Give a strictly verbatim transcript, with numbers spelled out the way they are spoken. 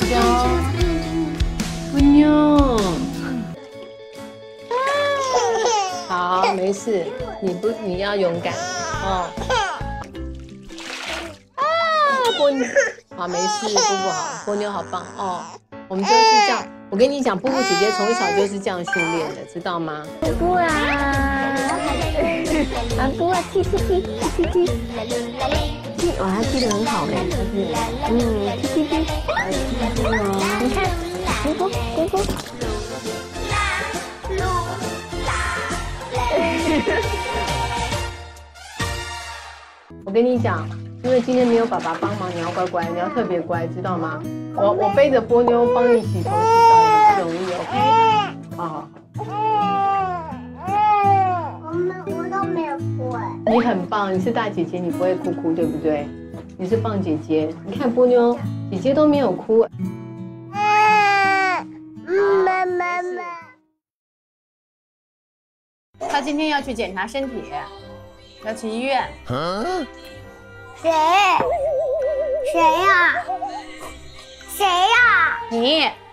娇，波妞。好，没事，你不你要勇敢哦。啊，波妞，好，没事，布布好，波妞好棒哦。我们就是这样，我跟你讲，布布姐姐从小就是这样训练的，知道吗？ 布布啊，啊布啊，踢踢踢踢踢踢，哇，他踢得很好嘞，他是，嗯，踢踢踢，你看，布布布布。 我跟你讲，因为今天没有爸爸帮忙，你要乖乖，你要特别乖，知道吗？我我背着波妞帮你洗头洗澡也不容易 ，OK？ 好。 我们我都没有哭哎。 你很棒，你是大姐姐，你不会哭哭，对不对？你是棒姐姐，你看波妞，姐姐都没有哭。 妈妈妈。 他今天要去检查身体，要去医院。 谁？谁呀？谁呀？ 你。